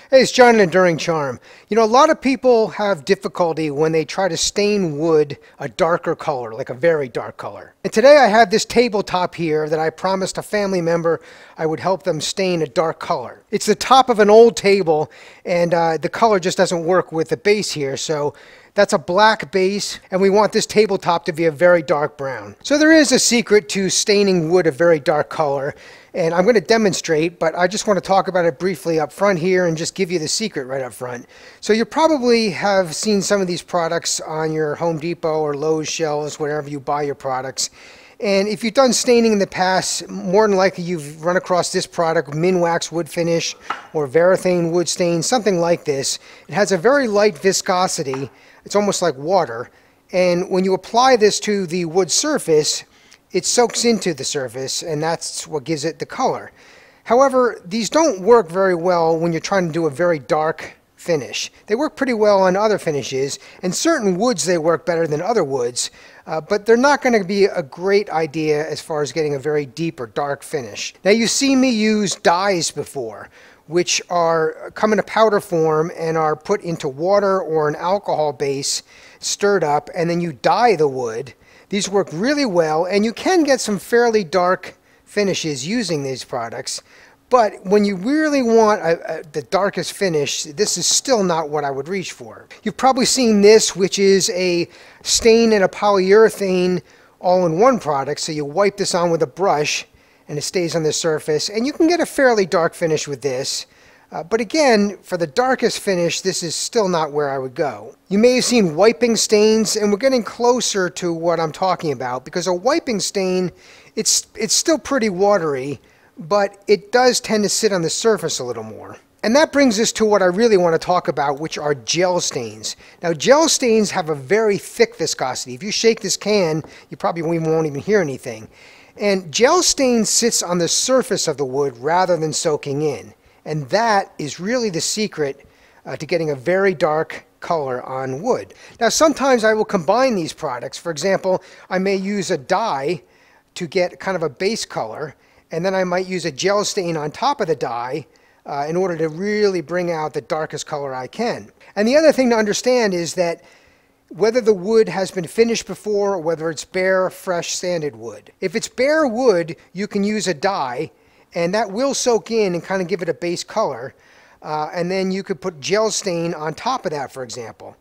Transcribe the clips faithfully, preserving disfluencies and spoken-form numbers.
Hey, it's John at Enduring Charm. You know, a lot of people have difficulty when they try to stain wood a darker color, like a very dark color. And today I have this tabletop here that I promised a family member I would help them stain a dark color. It's the top of an old table, and uh, the color just doesn't work with the base here, so that's a black base, and we want this tabletop to be a very dark brown. So there is a secret to staining wood a very dark color, and I'm going to demonstrate, but I just want to talk about it briefly up front here and just give you the secret right up front. So you probably have seen some of these products on your Home Depot or Lowe's shelves, wherever you buy your products. And if you've done staining in the past, more than likely you've run across this product, Minwax wood finish or Varathane wood stain, something like this. It has a very light viscosity. It's almost like water. And when you apply this to the wood surface, it soaks into the surface, and that's what gives it the color. However, these don't work very well when you're trying to do a very dark finish. They work pretty well on other finishes, and certain woods they work better than other woods, uh, but they're not going to be a great idea as far as getting a very deep or dark finish. Now, you've seen me use dyes before, which are come in a powder form and are put into water or an alcohol base, stirred up, and then you dye the wood. These work really well, and you can get some fairly dark finishes using these products, but when you really want a, a, the darkest finish, this is still not what I would reach for. You've probably seen this, which is a stain and a polyurethane all-in-one product. So you wipe this on with a brush and it stays on the surface, and you can get a fairly dark finish with this. Uh, but again, for the darkest finish, this is still not where I would go. You may have seen wiping stains, and we're getting closer to what I'm talking about, because a wiping stain, it's, it's still pretty watery, but it does tend to sit on the surface a little more. And that brings us to what I really want to talk about, which are gel stains. Now, gel stains have a very thick viscosity. If you shake this can, you probably won't even hear anything. And gel stain sits on the surface of the wood rather than soaking in. And that is really the secret uh, to getting a very dark color on wood. Now, sometimes I will combine these products. For example, I may use a dye to get kind of a base color, and then I might use a gel stain on top of the dye uh, in order to really bring out the darkest color I can. And the other thing to understand is that whether the wood has been finished before or whether it's bare, fresh, sanded wood. If it's bare wood, you can use a dye, and that will soak in and kind of give it a base color. Uh, and then you could put gel stain on top of that, for example.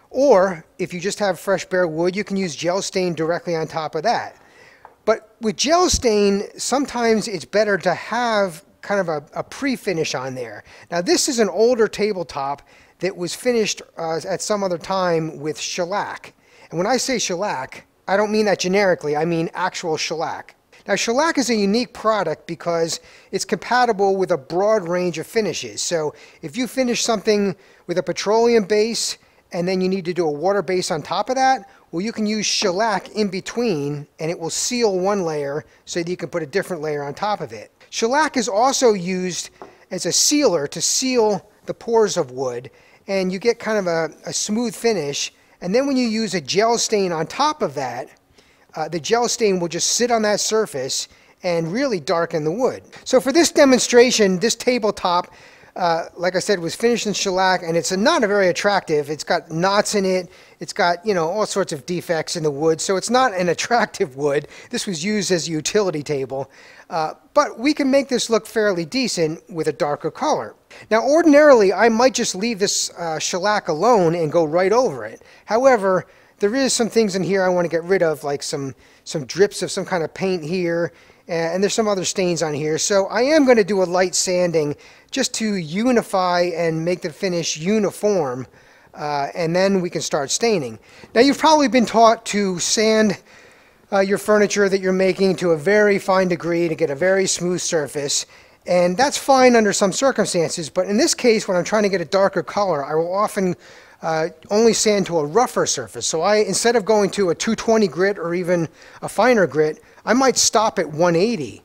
Or if you just have fresh bare wood, you can use gel stain directly on top of that. But with gel stain, sometimes it's better to have kind of a, a pre-finish on there. Now, this is an older tabletop that was finished uh, at some other time with shellac. And when I say shellac, I don't mean that generically, I mean actual shellac. Now, shellac is a unique product because it's compatible with a broad range of finishes. So if you finish something with a petroleum base and then you need to do a water base on top of that, well, you can use shellac in between, and it will seal one layer so that you can put a different layer on top of it. Shellac is also used as a sealer to seal the pores of wood, and you get kind of a, a smooth finish. And then when you use a gel stain on top of that, Uh, the gel stain will just sit on that surface and really darken the wood. So for this demonstration, this tabletop, uh, like I said, was finished in shellac, and it's a, not a very attractive. It's got knots in it. It's got, you know, all sorts of defects in the wood, so it's not an attractive wood. This was used as a utility table. Uh, but we can make this look fairly decent with a darker color. Now, ordinarily, I might just leave this uh, shellac alone and go right over it. However, there is some things in here I want to get rid of, like some, some drips of some kind of paint here, and there's some other stains on here. So I am going to do a light sanding just to unify and make the finish uniform, uh, and then we can start staining. Now, you've probably been taught to sand uh, your furniture that you're making to a very fine degree to get a very smooth surface, and that's fine under some circumstances, but in this case, when I'm trying to get a darker color, I will often Uh, only sand to a rougher surface. So I, instead of going to a two twenty grit or even a finer grit, I might stop at one eighty.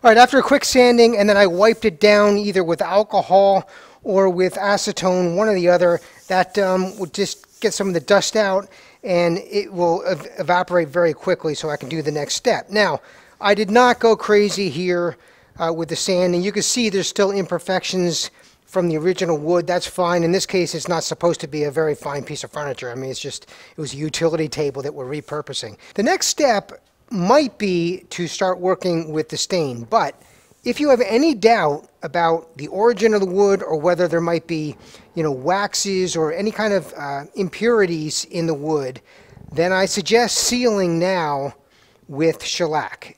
All right, after a quick sanding, and then I wiped it down either with alcohol or with acetone, one or the other, that um, would just get some of the dust out, and it will ev evaporate very quickly so I can do the next step. Now, I did not go crazy here uh, with the sanding. You can see there's still imperfections from the original wood. That's fine. In this case, it's not supposed to be a very fine piece of furniture. I mean, it's just, it was a utility table that we're repurposing. The next step might be to start working with the stain, but if you have any doubt about the origin of the wood or whether there might be, you know, waxes or any kind of uh, impurities in the wood, then I suggest sealing now with shellac.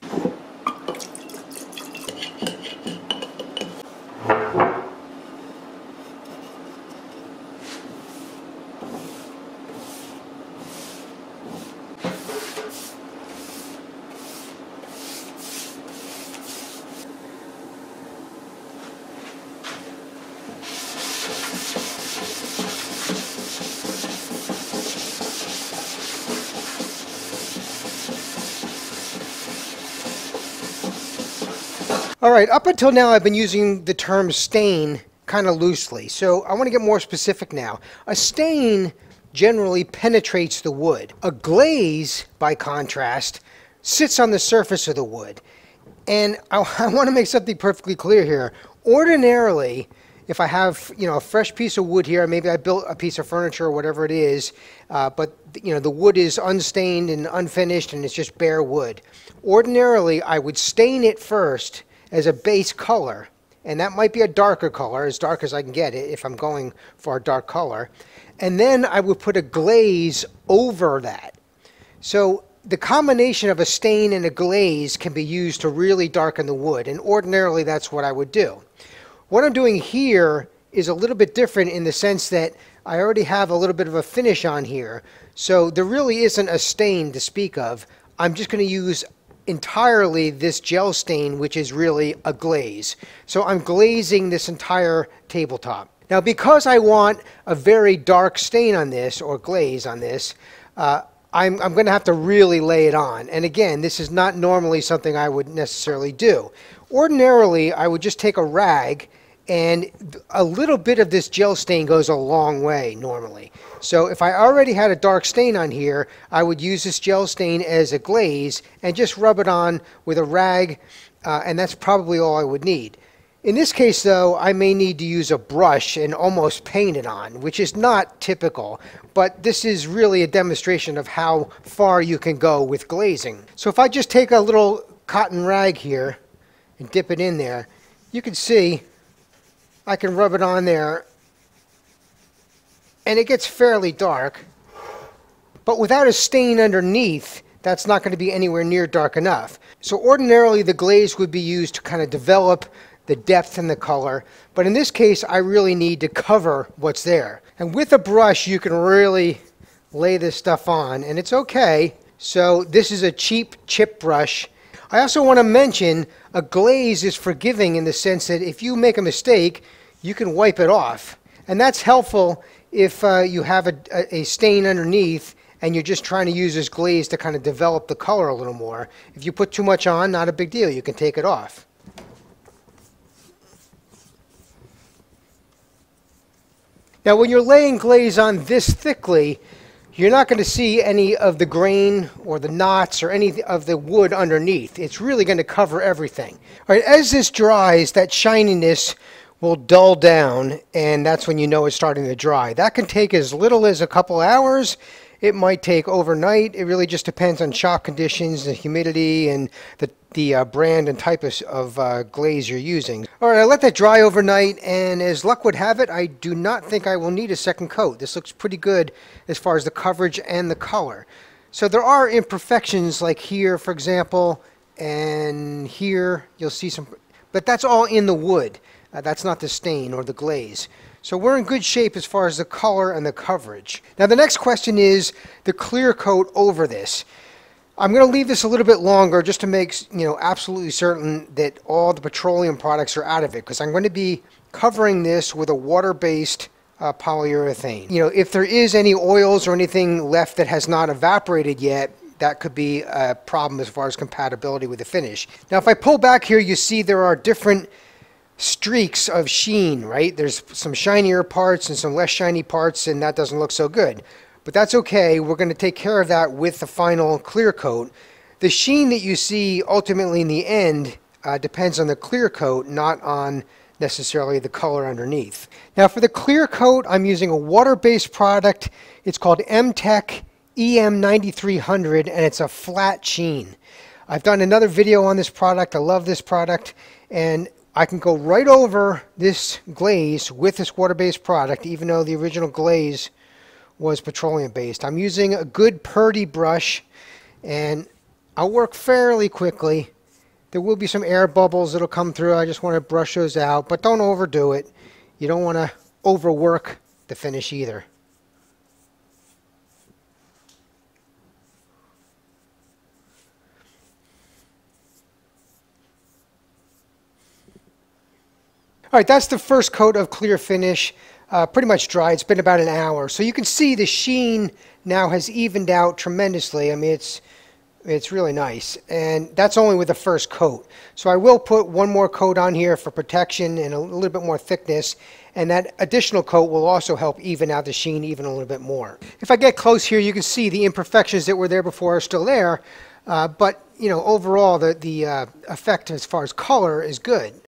All right, up until now I've been using the term stain kind of loosely, so I want to get more specific now. A stain generally penetrates the wood. A glaze, by contrast, sits on the surface of the wood. And I, I want to make something perfectly clear here. Ordinarily, if I have, you know, a fresh piece of wood here, maybe I built a piece of furniture or whatever it is, uh, but, you know, the wood is unstained and unfinished and it's just bare wood. Ordinarily, I would stain it first as a base color, and that might be a darker color, as dark as I can get it if I'm going for a dark color, and then I would put a glaze over that. So the combination of a stain and a glaze can be used to really darken the wood, and ordinarily that's what I would do. What I'm doing here is a little bit different in the sense that I already have a little bit of a finish on here, so there really isn't a stain to speak of. I'm just going to use entirely this gel stain, which is really a glaze. So I'm glazing this entire tabletop. Now, because I want a very dark stain on this, or glaze on this, uh, I'm, I'm going to have to really lay it on. And again, this is not normally something I would necessarily do. Ordinarily, I would just take a rag, and a little bit of this gel stain goes a long way normally. So if I already had a dark stain on here, I would use this gel stain as a glaze and just rub it on with a rag, uh, and that's probably all I would need. In this case, though, I may need to use a brush and almost paint it on, which is not typical, but this is really a demonstration of how far you can go with glazing. So if I just take a little cotton rag here and dip it in there, you can see I can rub it on there, and it gets fairly dark, but without a stain underneath, that's not going to be anywhere near dark enough. So ordinarily the glaze would be used to kind of develop the depth and the color, but in this case I really need to cover what's there. And with a brush you can really lay this stuff on, and it's okay. So this is a cheap chip brush. I also want to mention a glaze is forgiving in the sense that if you make a mistake, you can wipe it off. And that's helpful if uh, you have a, a stain underneath and you're just trying to use this glaze to kind of develop the color a little more. If you put too much on, not a big deal. You can take it off. Now, when you're laying glaze on this thickly, you're not going to see any of the grain or the knots or any of the wood underneath. It's really going to cover everything. All right, as this dries, that shininess will dull down, and that's when you know it's starting to dry. That can take as little as a couple hours. It might take overnight. It really just depends on shop conditions, the humidity, and the, the uh, brand and type of, of uh, glaze you're using. All right, I let that dry overnight, and as luck would have it, I do not think I will need a second coat. This looks pretty good as far as the coverage and the color. So there are imperfections like here, for example, and here you'll see some, but that's all in the wood. Uh, that's not the stain or the glaze. So we're in good shape as far as the color and the coverage. Now the next question is the clear coat over this. I'm going to leave this a little bit longer just to make, you know, absolutely certain that all the petroleum products are out of it, because I'm going to be covering this with a water-based uh, polyurethane. You know, if there is any oils or anything left that has not evaporated yet, that could be a problem as far as compatibility with the finish. Now if I pull back here, you see there are different streaks of sheen, right? There's some shinier parts and some less shiny parts, and that doesn't look so good. But that's okay. We're going to take care of that with the final clear coat. The sheen that you see ultimately in the end uh, depends on the clear coat, not on necessarily the color underneath. Now for the clear coat, I'm using a water-based product. It's called M Tech E M ninety-three hundred, and it's a flat sheen. I've done another video on this product. I love this product, and I can go right over this glaze with this water-based product, even though the original glaze was petroleum-based. I'm using a good Purdy brush, and I'll work fairly quickly. There will be some air bubbles that'll come through. I just want to brush those out, but don't overdo it. You don't want to overwork the finish either. All right, that's the first coat of clear finish. Uh, pretty much dry. It's been about an hour. So you can see the sheen now has evened out tremendously. I mean, it's it's really nice. And that's only with the first coat. So I will put one more coat on here for protection and a little bit more thickness. And that additional coat will also help even out the sheen even a little bit more. If I get close here, you can see the imperfections that were there before are still there. Uh, but, you know, overall, the, the uh, effect as far as color is good.